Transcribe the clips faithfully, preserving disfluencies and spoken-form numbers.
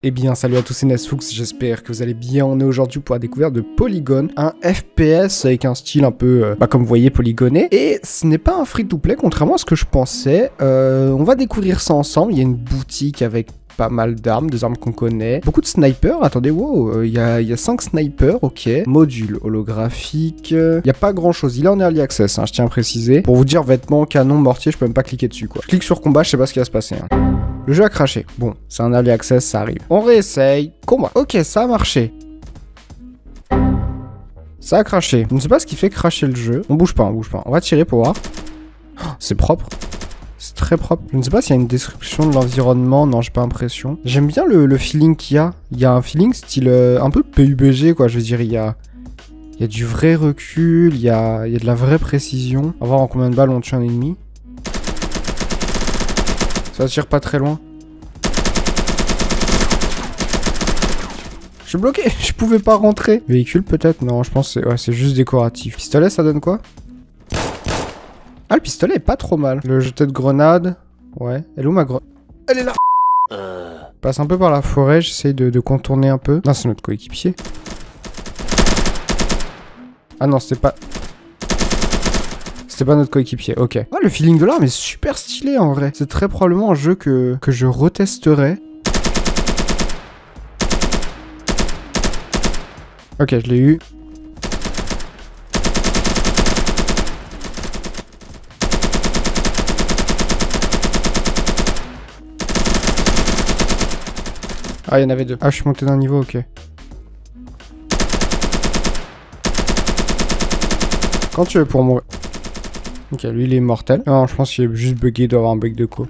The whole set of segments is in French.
Eh bien, salut à tous, c'est Nesfux, j'espère que vous allez bien. On est aujourd'hui pour la découverte de Polygon, un F P S avec un style un peu, euh, bah, comme vous voyez, polygoné. Et ce n'est pas un free-to-play, contrairement à ce que je pensais. Euh, on va découvrir ça ensemble. Il y a une boutique avec pas mal d'armes, des armes qu'on connaît. Beaucoup de snipers, attendez, wow, il euh, y, y a cinq snipers, ok. Module holographique, il n'y a pas grand chose, il est en early access, hein, je tiens à préciser. Pour vous dire, vêtements, canon, mortier, je peux même pas cliquer dessus, quoi. Je clique sur combat, je sais pas ce qui va se passer. Hein. Le jeu a craché. Bon, c'est un early access, ça arrive. On réessaye. Combat. Ok, ça a marché. Ça a craché. Je ne sais pas ce qui fait cracher le jeu. On bouge pas, on bouge pas. On va tirer pour voir. Oh, c'est propre. C'est très propre. Je ne sais pas s'il y a une description de l'environnement. Non, j'ai pas l'impression. J'aime bien le, le feeling qu'il y a. Il y a un feeling style euh, un peu P U B G, quoi. Je veux dire, il y a... Il y a du vrai recul. Il y a... il y a de la vraie précision. On va voir en combien de balles on tue un ennemi. Ça tire pas très loin. Je suis bloqué, je pouvais pas rentrer. Véhicule peut-être? Non, je pense que c'est ouais, c'est juste décoratif. Pistolet, ça donne quoi? Ah, le pistolet est pas trop mal. Le jeté de grenade. Ouais. Elle est où ma grenade? Elle est là. euh... Passe un peu par la forêt, j'essaye de, de contourner un peu. Non, c'est notre coéquipier. Ah non, c'était pas... C'était pas notre coéquipier, ok. Ah, le feeling de l'arme est super stylé en vrai. C'est très probablement un jeu que, que je retesterai. Ok, je l'ai eu. Ah, il y en avait deux. Ah, je suis monté d'un niveau, ok. Quand tu veux pour mourir. Ok, lui il est mortel. Non, je pense qu'il est juste bugué, il doit avoir un bug de co.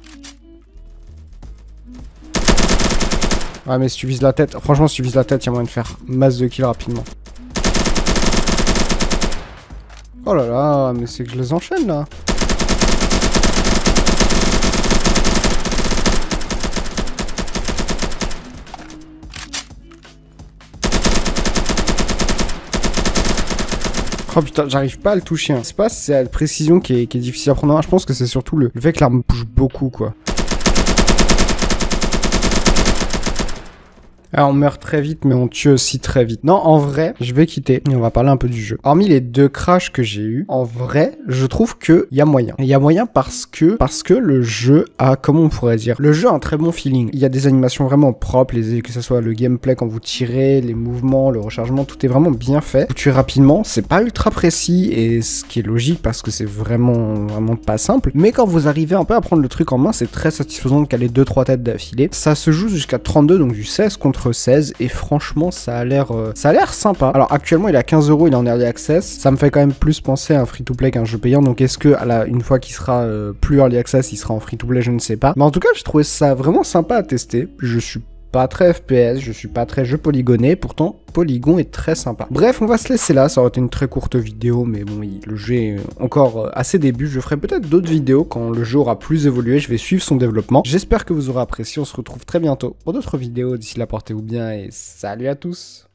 Ah, mais si tu vises la tête, franchement, si tu vises la tête, il y a moyen de faire masse de kills rapidement. Oh là là, mais c'est que je les enchaîne là. Oh putain, j'arrive pas à le toucher. Hein. C'est pas si c'est la précision qui est, qui est difficile à prendre en main. Je pense que c'est surtout le, le fait que l'arme bouge beaucoup, quoi. Alors, on meurt très vite, mais on tue aussi très vite. Non, en vrai, je vais quitter et on va parler un peu du jeu. Hormis les deux crashs que j'ai eu, en vrai, je trouve que il y a moyen. Il y a moyen parce que parce que le jeu a, comment on pourrait dire, le jeu a un très bon feeling. Il y a des animations vraiment propres, les, que ce soit le gameplay quand vous tirez, les mouvements, le rechargement, tout est vraiment bien fait. Vous tuez rapidement, c'est pas ultra précis et ce qui est logique parce que c'est vraiment vraiment pas simple. Mais quand vous arrivez un peu à prendre le truc en main, c'est très satisfaisant de caler deux trois têtes d'affilée. Ça se joue jusqu'à trente-deux, donc du seize contre seize, et franchement ça a l'air euh, ça a l'air sympa. Alors actuellement il est à quinze euros, il est en early access, ça me fait quand même plus penser à un free to play qu'un jeu payant, donc est-ce que à la, une fois qu'il sera euh, plus early access il sera en free to play, je ne sais pas, mais en tout cas j'ai trouvé ça vraiment sympa à tester. Je suis pas très F P S, je suis pas très jeu polygoné, pourtant Polygon est très sympa. Bref, on va se laisser là, ça aurait été une très courte vidéo, mais bon, il, le jeu est encore à ses débuts. Je ferai peut-être d'autres vidéos quand le jeu aura plus évolué, je vais suivre son développement. J'espère que vous aurez apprécié, on se retrouve très bientôt pour d'autres vidéos. D'ici là, portez-vous bien et salut à tous.